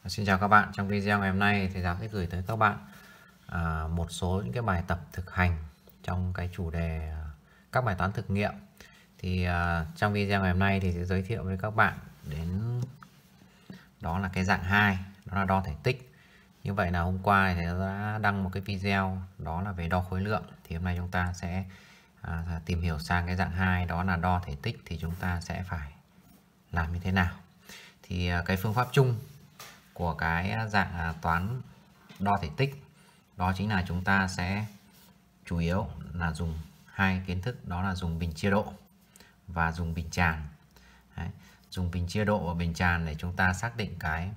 Xin chào các bạn. Trong video ngày hôm nay thầy giáo sẽ gửi tới các bạn một số những cái bài tập thực hành trong cái chủ đề các bài toán thực nghiệm. Thì trong video ngày hôm nay thì sẽ giới thiệu với các bạn đến đó là cái dạng 2, đó là đo thể tích. Như vậy là hôm qua thì thầy đã đăng một cái video đó là về đo khối lượng. Thì hôm nay chúng ta sẽ tìm hiểu sang cái dạng 2, đó là đo thể tích, thì chúng ta sẽ phải làm như thế nào. Thì cái phương pháp chung của cái dạng toán đo thể tích đó chính là chúng ta sẽ chủ yếu là dùng hai kiến thức, đó là dùng bình chia độ và dùng bình tràn. Đấy, dùng bình chia độ và bình tràn để chúng ta xác định cái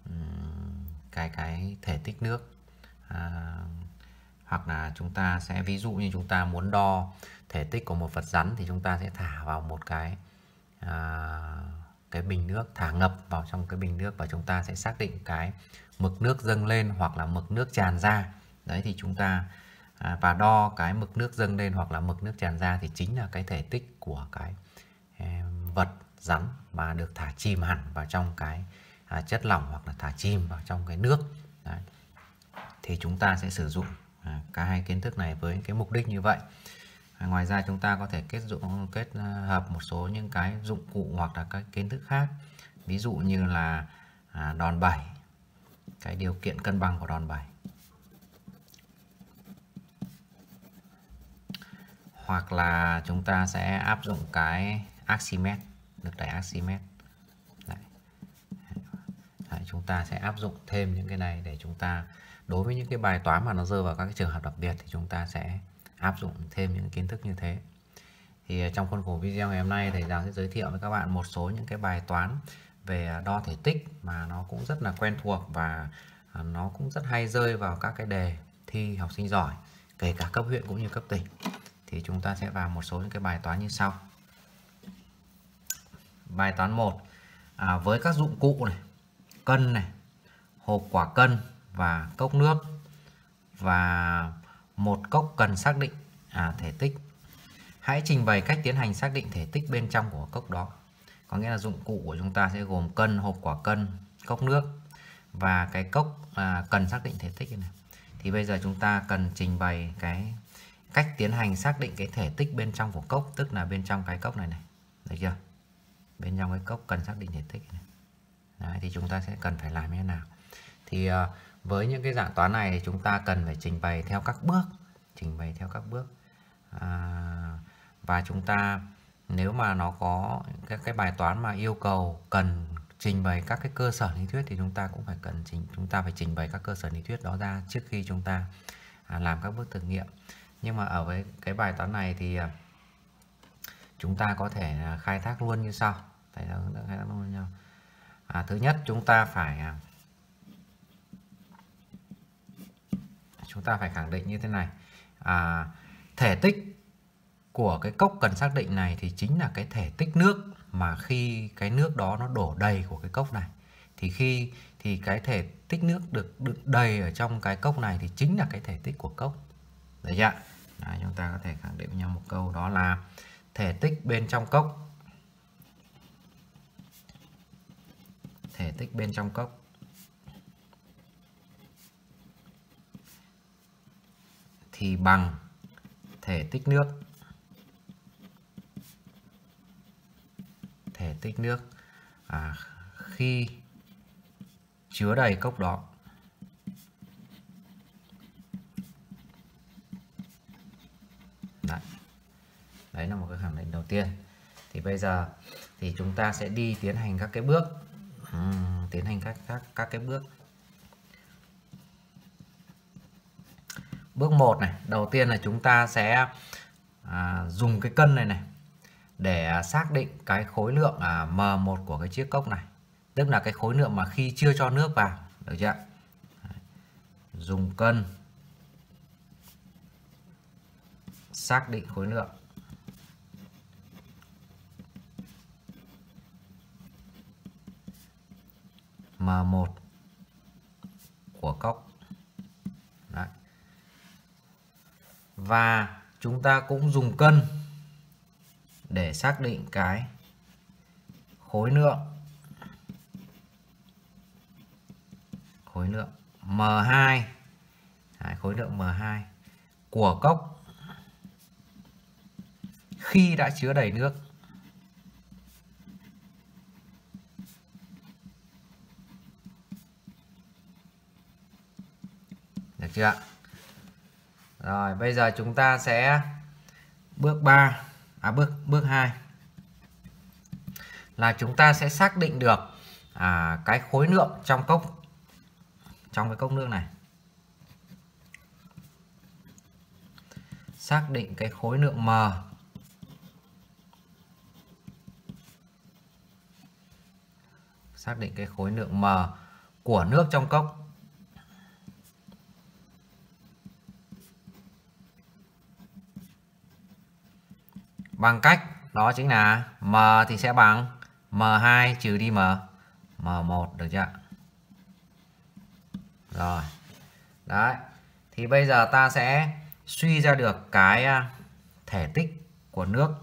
thể tích nước, hoặc là chúng ta sẽ ví dụ như chúng ta muốn đo thể tích của một vật rắn thì chúng ta sẽ thả vào một cái bình nước, thả ngập vào trong cái bình nước và chúng ta sẽ xác định cái mực nước dâng lên hoặc là mực nước tràn ra. Đấy thì chúng ta và đo cái mực nước dâng lên hoặc là mực nước tràn ra thì chính là cái thể tích của cái vật rắn mà được thả chìm hẳn vào trong cái chất lỏng hoặc là thả chìm vào trong cái nước. Đấy. Thì chúng ta sẽ sử dụng cả hai kiến thức này với cái mục đích như vậy. Ngoài ra chúng ta có thể kết hợp một số những cái dụng cụ hoặc là các kiến thức khác, ví dụ như là đòn bẩy, cái điều kiện cân bằng của đòn bẩy, hoặc là chúng ta sẽ áp dụng cái Archimedes, lực đẩy Archimedes. Đấy, chúng ta sẽ áp dụng thêm những cái này để chúng ta đối với những cái bài toán mà nó rơi vào các cái trường hợp đặc biệt thì chúng ta sẽ áp dụng thêm những kiến thức như thế. Thì trong khuôn khổ video ngày hôm nay thầy giáo sẽ giới thiệu với các bạn một số những cái bài toán về đo thể tích mà nó cũng rất là quen thuộc và nó cũng rất hay rơi vào các cái đề thi học sinh giỏi, kể cả cấp huyện cũng như cấp tỉnh. Thì chúng ta sẽ vào một số những cái bài toán như sau. Bài toán 1, với các dụng cụ này, cân này, hộp quả cân và cốc nước, và một cốc cần xác định thể tích. Hãy trình bày cách tiến hành xác định thể tích bên trong của cốc đó. Có nghĩa là dụng cụ của chúng ta sẽ gồm cân, hộp quả cân, cốc nước và cái cốc cần xác định thể tích này. Thì bây giờ chúng ta cần trình bày cái cách tiến hành xác định cái thể tích bên trong của cốc, tức là bên trong cái cốc này này. Được chưa? Bên trong cái cốc cần xác định thể tích này. Đấy, thì chúng ta sẽ cần phải làm như thế nào? Thì với những cái dạng toán này thì chúng ta cần phải trình bày theo các bước, và chúng ta nếu mà nó có các cái bài toán mà yêu cầu cần trình bày các cái cơ sở lý thuyết thì chúng ta cũng phải phải trình bày các cơ sở lý thuyết đó ra trước khi chúng ta làm các bước thực nghiệm. Nhưng mà ở với cái bài toán này thì chúng ta có thể khai thác luôn như sau. Thứ nhất, chúng ta phải khẳng định như thế này. Thể tích của cái cốc cần xác định này thì chính là cái thể tích nước mà khi cái nước đó nó đổ đầy của cái cốc này. Thì cái thể tích nước được đựng đầy ở trong cái cốc này thì chính là cái thể tích của cốc. Được chưa? Đấy, chúng ta có thể khẳng định với nhau một câu, đó là thể tích bên trong cốc. Thể tích bên trong cốc thì bằng thể tích nước. Thể tích nước khi chứa đầy cốc đó. Đấy là một cái khẳng định đầu tiên. Thì bây giờ thì chúng ta sẽ tiến hành các cái bước, các cái bước. Bước 1 này, đầu tiên là chúng ta sẽ dùng cái cân này để xác định cái khối lượng M1 của cái chiếc cốc này, tức là cái khối lượng mà khi chưa cho nước vào. Được chưa? Dùng cân xác định khối lượng. M1 của cốc. Đấy. Và chúng ta cũng dùng cân để xác định cái khối lượng khối lượng M2, khối lượng M2 của cốc khi đã chứa đầy nước. Được chưa? Rồi, bây giờ chúng ta sẽ bước 3, bước 2 là chúng ta sẽ xác định được cái khối lượng trong cốc, trong cái cốc nước này. Xác định cái khối lượng M xác định cái khối lượng M của nước trong cốc. Bằng cách đó chính là M thì sẽ bằng M2 trừ đi M1, được chưa? Rồi. Đấy. Thì bây giờ ta sẽ suy ra được cái thể tích của nước.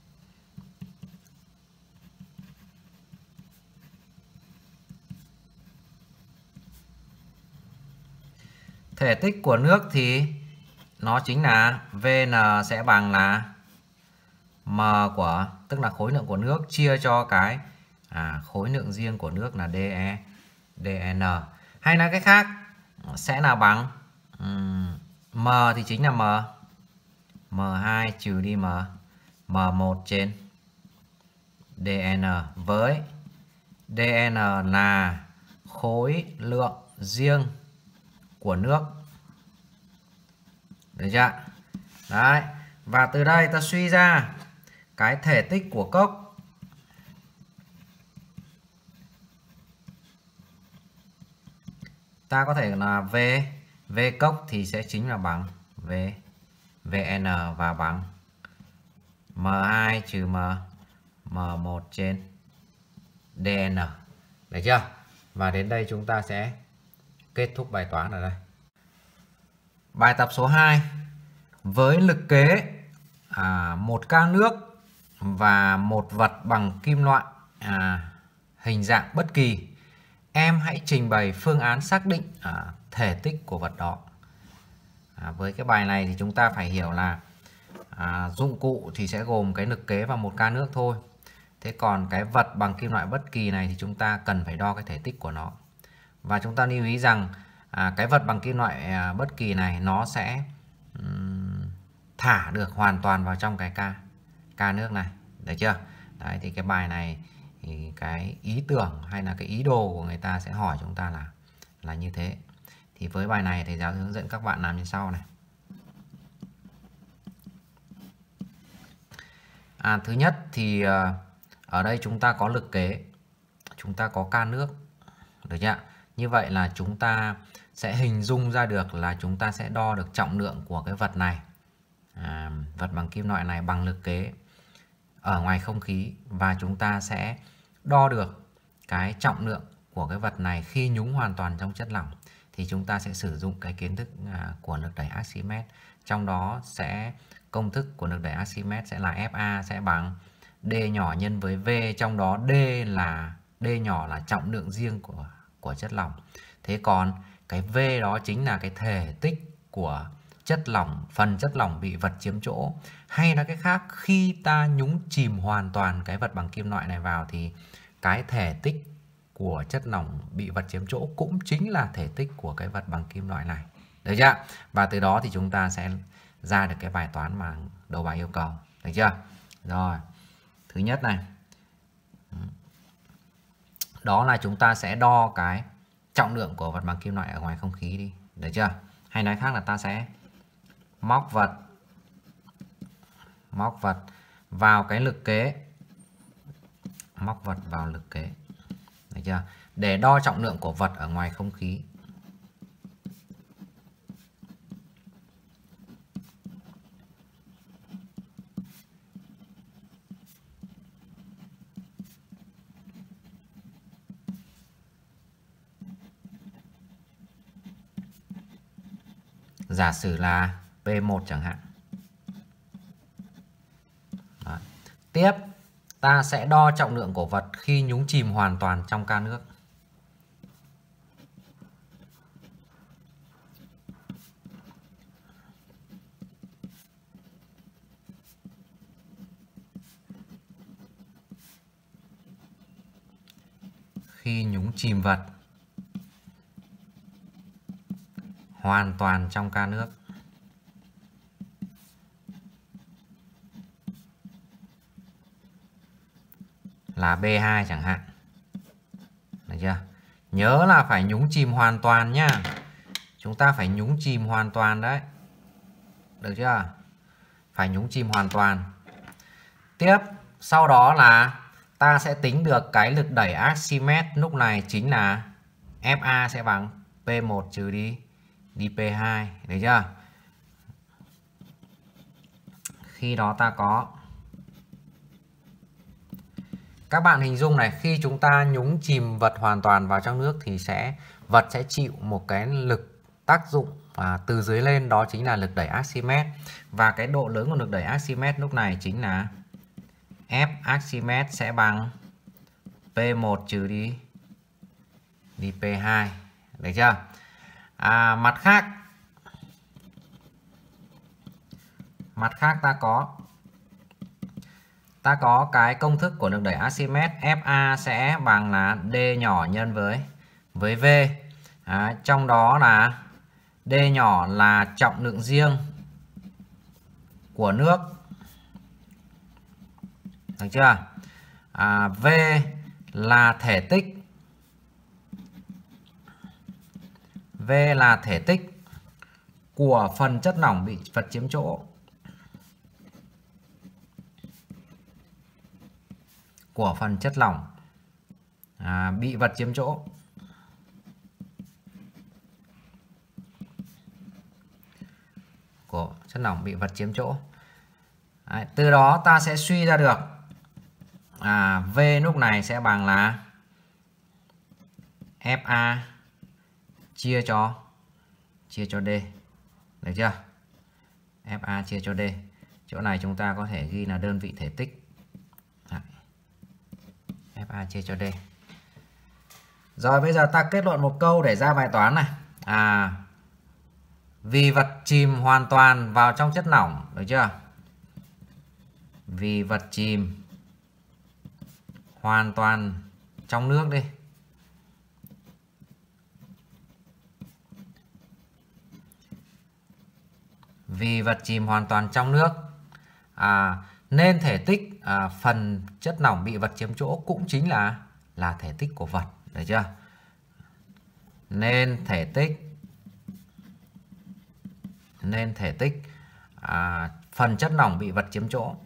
Thể tích của nước thì nó chính là VN sẽ bằng là M của, tức là khối lượng của nước chia cho cái khối lượng riêng của nước là DN. Hay nói cách khác sẽ là bằng M thì chính là M2 trừ đi M1 trên DN, với DN là khối lượng riêng của nước. Được chưa? Đấy. Và từ đây ta suy ra cái thể tích của cốc ta có thể là V cốc thì sẽ chính là bằng VN và bằng M2 trừ M1 trên DN. Được chưa? Và đến đây chúng ta sẽ kết thúc bài toán ở đây. Bài tập số 2. Với lực kế một ca nước và một vật bằng kim loại hình dạng bất kỳ, em hãy trình bày phương án xác định thể tích của vật đó. Với cái bài này thì chúng ta phải hiểu là dụng cụ thì sẽ gồm cái lực kế và một ca nước thôi. Thế còn cái vật bằng kim loại bất kỳ này thì chúng ta cần phải đo cái thể tích của nó. Và chúng ta lưu ý rằng cái vật bằng kim loại bất kỳ này nó sẽ thả được hoàn toàn vào trong cái ca nước này. Được chưa? Đấy, thì cái bài này thì cái ý tưởng hay là cái ý đồ của người ta sẽ hỏi chúng ta là như thế. Thì với bài này thầy giáo hướng dẫn các bạn làm như sau này. Thứ nhất thì ở đây chúng ta có lực kế, chúng ta có ca nước. Được chưa? Như vậy là chúng ta sẽ hình dung ra được là chúng ta sẽ đo được trọng lượng của cái vật này, vật bằng kim loại này bằng lực kế ở ngoài không khí, và chúng ta sẽ đo được cái trọng lượng của cái vật này khi nhúng hoàn toàn trong chất lỏng. Thì chúng ta sẽ sử dụng cái kiến thức của lực đẩy Archimedes. Trong đó sẽ công thức của lực đẩy Archimedes sẽ là Fa sẽ bằng D nhỏ nhân với V, trong đó D nhỏ là trọng lượng riêng của chất lỏng. Thế còn cái V đó chính là cái thể tích của chất lỏng, phần chất lỏng bị vật chiếm chỗ. Hay là cái khác, khi ta nhúng chìm hoàn toàn cái vật bằng kim loại này vào thì cái thể tích của chất lỏng bị vật chiếm chỗ cũng chính là thể tích của cái vật bằng kim loại này. Được chưa? Và từ đó thì chúng ta sẽ ra được cái bài toán mà đầu bài yêu cầu. Được chưa? Rồi, thứ nhất này, đó là chúng ta sẽ đo cái trọng lượng của vật bằng kim loại ở ngoài không khí đi. Được chưa? Hay nói khác là ta sẽ móc vật vào cái lực kế, móc vật vào lực kế. Được chưa? Để đo trọng lượng của vật ở ngoài không khí. Giả sử là P1 chẳng hạn. Đấy. Tiếp, ta sẽ đo trọng lượng của vật khi nhúng chìm hoàn toàn trong ca nước. khi nhúng chìm vật hoàn toàn trong ca nước. Là B2 chẳng hạn. Được chưa? Nhớ là phải nhúng chìm hoàn toàn nhá. Chúng ta phải nhúng chìm hoàn toàn đấy. Được chưa? Phải nhúng chìm hoàn toàn. Tiếp, sau đó là ta sẽ tính được cái lực đẩy Archimedes lúc này chính là FA sẽ bằng P1 trừ đi P2. Được chưa? Khi đó ta có, các bạn hình dung này, khi chúng ta nhúng chìm vật hoàn toàn vào trong nước thì vật sẽ chịu một cái lực tác dụng từ dưới lên, đó chính là lực đẩy Archimedes. Và cái độ lớn của lực đẩy Archimedes lúc này chính là F Archimedes sẽ bằng P1 trừ đi P2. Được chưa? Mặt khác ta có cái công thức của lực đẩy Archimedes. FA sẽ bằng là D nhỏ nhân với V. Trong đó là D nhỏ là trọng lượng riêng của nước. Được chưa? V là thể tích. V là thể tích của phần chất lỏng bị vật chiếm chỗ. Của phần chất lỏng bị vật chiếm chỗ. Của chất lỏng bị vật chiếm chỗ. Đấy, từ đó ta sẽ suy ra được V lúc này sẽ bằng là FA chia cho D. Được chưa? FA chia cho D. Chỗ này chúng ta có thể ghi là đơn vị thể tích. Đấy. FA chia cho D. Rồi bây giờ ta kết luận một câu để ra bài toán này. Vì vật chìm hoàn toàn vào trong chất lỏng, được chưa? Vì vật chìm hoàn toàn trong nước đi. Vì vật chìm hoàn toàn trong nước, nên thể tích phần chất lỏng bị vật chiếm chỗ cũng chính là thể tích của vật. Được chưa? Nên thể tích phần chất lỏng bị vật chiếm chỗ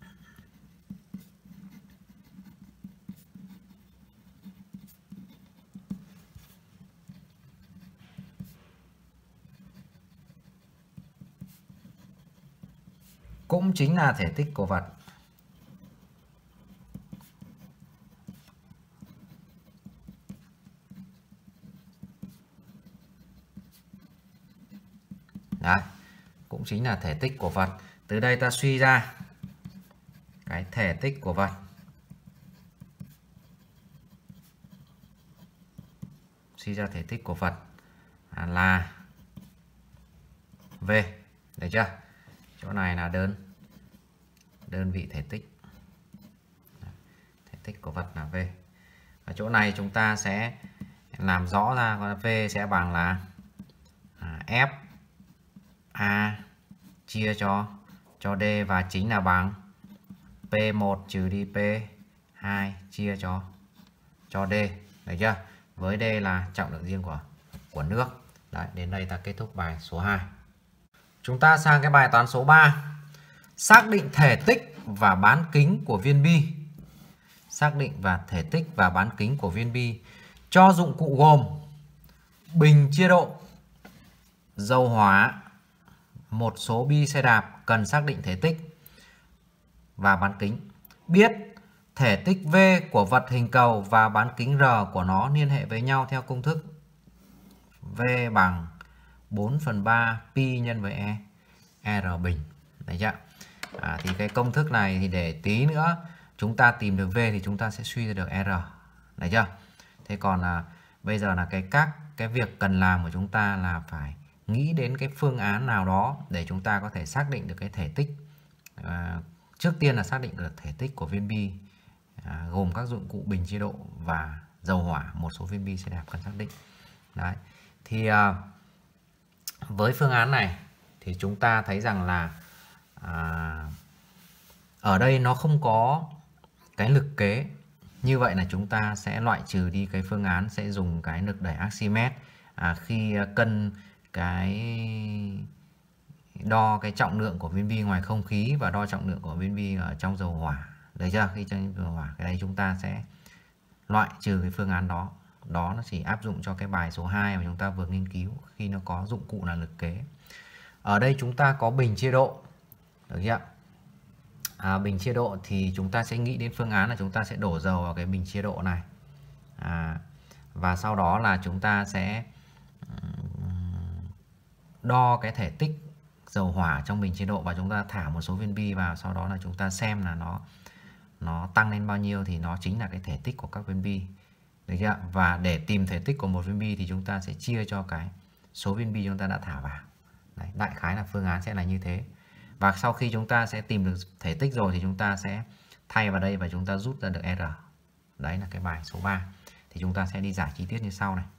cũng chính là thể tích của vật. Đấy, cũng chính là thể tích của vật. Từ đây ta suy ra cái thể tích của vật. Suy ra thể tích của vật là V. Được chưa? Chỗ này là đơn vị thể tích. Thể tích của vật là V. Và chỗ này chúng ta sẽ làm rõ ra V sẽ bằng là F A chia cho D và chính là bằng P1 trừ đi P2 chia cho D. Được chưa? Với D là trọng lượng riêng của nước. Đấy, đến đây ta kết thúc bài số 2. Chúng ta sang cái bài toán số 3. Xác định thể tích và bán kính của viên bi. Xác định và thể tích và bán kính của viên bi cho dụng cụ gồm bình chia độ, dầu hóa, một số bi xe đạp. Cần xác định thể tích và bán kính. Biết thể tích V của vật hình cầu và bán kính R của nó liên hệ với nhau theo công thức V bằng 4/3 pi nhân với R bình. Đấy chưa? Thì cái công thức này thì để tí nữa chúng ta tìm được V thì chúng ta sẽ suy ra được R. Đấy chưa? Thế còn bây giờ là cái việc cần làm của chúng ta là phải nghĩ đến cái phương án nào đó để chúng ta có thể xác định được cái thể tích. Trước tiên là xác định được thể tích của viên bi gồm các dụng cụ bình chia độ và dầu hỏa, một số viên bi xe đạp cần xác định. Đấy. Thì với phương án này thì chúng ta thấy rằng là ở đây nó không có cái lực kế. Như vậy là chúng ta sẽ loại trừ đi cái phương án sẽ dùng cái lực đẩy Archimedes khi cân đo cái trọng lượng của viên bi ngoài không khí và đo trọng lượng của viên bi ở trong dầu hỏa. Được chưa? Khi trong dầu hỏa, cái đấy chúng ta sẽ loại trừ cái phương án đó. Đó nó chỉ áp dụng cho cái bài số 2 mà chúng ta vừa nghiên cứu khi nó có dụng cụ là lực kế. Ở đây chúng ta có bình chia độ. Được chưa? Bình chia độ thì chúng ta sẽ nghĩ đến phương án là chúng ta sẽ đổ dầu vào cái bình chia độ này. Và sau đó là chúng ta sẽ đo cái thể tích dầu hỏa trong bình chia độ và chúng ta thả một số viên bi vào, sau đó là chúng ta xem là nó tăng lên bao nhiêu thì nó chính là cái thể tích của các viên bi. Được chưa? Và để tìm thể tích của một viên bi thì chúng ta sẽ chia cho cái số viên bi chúng ta đã thả vào. Đấy, đại khái là phương án sẽ là như thế. Và sau khi chúng ta sẽ tìm được thể tích rồi thì chúng ta sẽ thay vào đây và chúng ta rút ra được R. Đấy là cái bài số 3. Thì chúng ta sẽ đi giải chi tiết như sau này.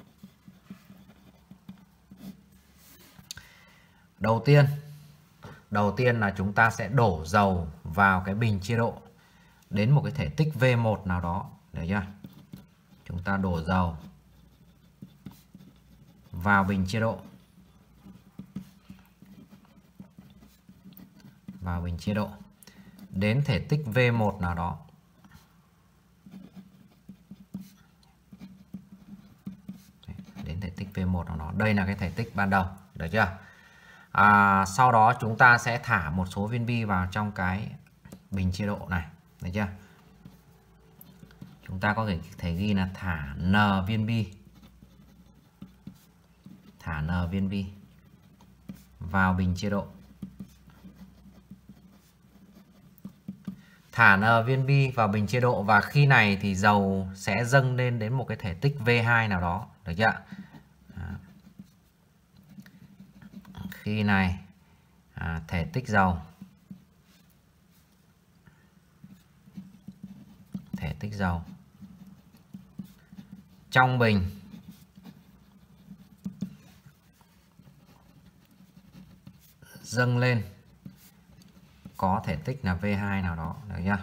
Đầu tiên là chúng ta sẽ đổ dầu vào cái bình chia độ đến một cái thể tích V1 nào đó. Được chưa? Chúng ta đổ dầu vào bình chia độ. Vào bình chia độ đến thể tích V1 nào đó. Đến thể tích V1 nào đó. Đây là cái thể tích ban đầu. Được chưa? Sau đó chúng ta sẽ thả một số viên bi vào trong cái bình chia độ này. Được chưa? Chúng ta có thể ghi là thả N viên bi. Thả N viên bi vào bình chia độ. Thả N viên bi vào bình chia độ và khi này thì dầu sẽ dâng lên đến một cái thể tích V2 nào đó. Được chưa? Khi này thể tích dầu trong bình dâng lên có thể tích là V2 nào đó. Được chưa?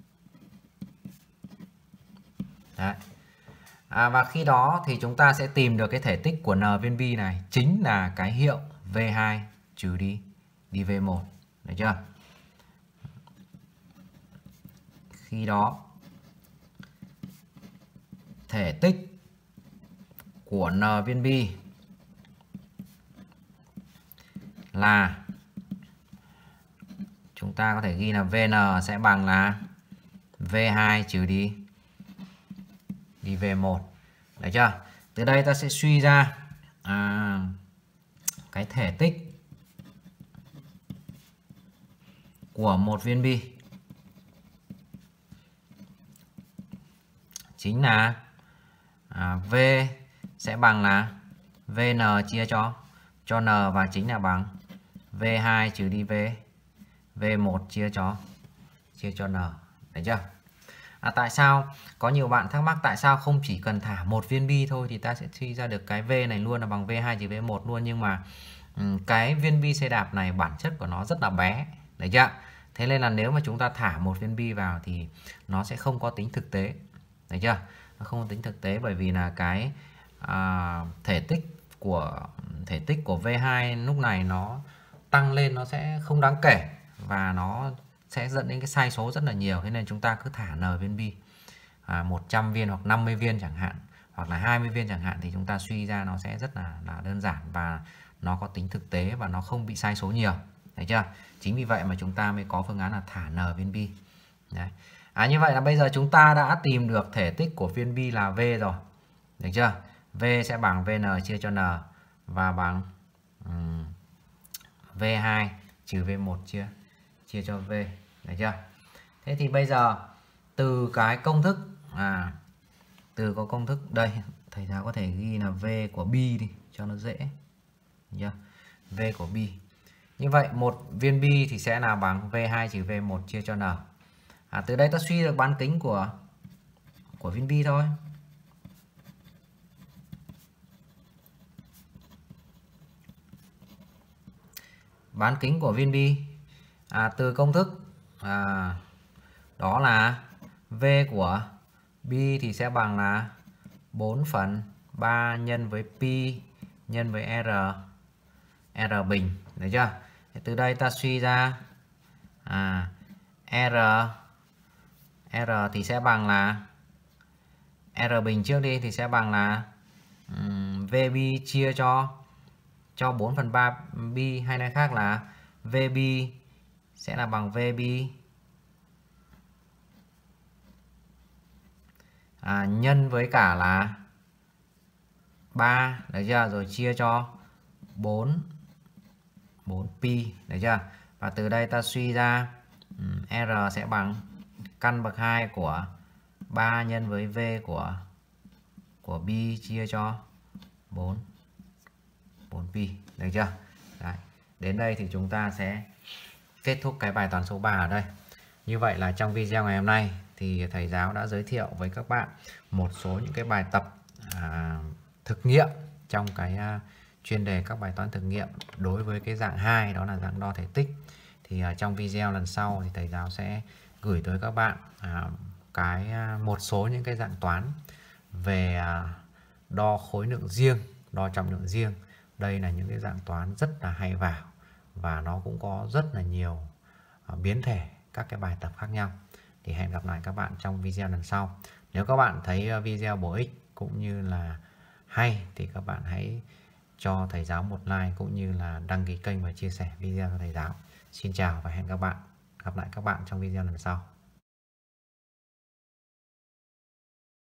Đấy. Và khi đó thì chúng ta sẽ tìm được cái thể tích của N viên bi này chính là cái hiệu V2 trừ đi V1. Được chưa? Khi đó thể tích của N viên bi là chúng ta có thể ghi là Vn sẽ bằng là V2 trừ đi V1. Được chưa? Từ đây ta sẽ suy ra cái thể tích của một viên bi chính là V sẽ bằng là Vn chia cho N và chính là bằng V2 trừ đi V1 chia cho N. Được chưa? Tại sao có nhiều bạn thắc mắc tại sao không chỉ cần thả một viên bi thôi thì ta sẽ suy ra được cái V này luôn là bằng V2 trừ V1 luôn, nhưng mà cái viên bi xe đạp này bản chất của nó rất là bé. Được chưa? Thế nên là nếu mà chúng ta thả một viên bi vào thì nó sẽ không có tính thực tế. Được chưa? Nó không có tính thực tế bởi vì là cái thể tích của V2 lúc này nó tăng lên nó sẽ không đáng kể và nó sẽ dẫn đến cái sai số rất là nhiều. Thế nên chúng ta cứ thả N viên bi 100 viên hoặc 50 viên chẳng hạn, hoặc là 20 viên chẳng hạn, thì chúng ta suy ra nó sẽ rất là đơn giản và nó có tính thực tế và nó không bị sai số nhiều. Thấy chưa? Chính vì vậy mà chúng ta mới có phương án là thả N viên bi. Đấy. Như vậy là bây giờ chúng ta đã tìm được thể tích của viên bi là V rồi. Được chưa? V sẽ bằng Vn chia cho N và bằng V2 trừ V1 chia cho V. Được chưa? Thế thì bây giờ từ cái công thức từ có công thức đây, thầy giáo có thể ghi là V của bi đi cho nó dễ. Được chưa? V của bi. Như vậy một viên bi thì sẽ là bằng V2 trừ V1 chia cho N. Từ đây ta suy được bán kính của viên bi thôi. bán kính của viên bi từ công thức đó là V của bi thì sẽ bằng là 4/3 nhân với pi nhân với r bình, được chưa? Từ đây ta suy ra r thì sẽ bằng là r bình trước đi thì sẽ bằng là v bi chia cho 4/3 bi, hay nói khác là v bi sẽ là bằng v bi nhân với cả là 3, được chưa? Rồi chia cho 4 pi, được chưa? Và từ đây ta suy ra r sẽ bằng căn bậc 2 của 3 nhân với v của bi chia cho 4 pi, được chưa? Đấy. Đến đây thì chúng ta sẽ kết thúc cái bài toán số 3 ở đây. Như vậy là trong video ngày hôm nay thì thầy giáo đã giới thiệu với các bạn một số những cái bài tập thực nghiệm trong cái chuyên đề các bài toán thực nghiệm đối với cái dạng 2, đó là dạng đo thể tích. Thì trong video lần sau thì thầy giáo sẽ gửi tới các bạn một số những cái dạng toán về đo khối lượng riêng, đo trọng lượng riêng. Đây là những cái dạng toán rất là hay vào và nó cũng có rất là nhiều biến thể các cái bài tập khác nhau. Thì hẹn gặp lại các bạn trong video lần sau. Nếu các bạn thấy video bổ ích cũng như là hay thì các bạn hãy cho thầy giáo một like cũng như là đăng ký kênh và chia sẻ video cho thầy giáo. Xin chào và hẹn gặp lại các bạn trong video lần sau.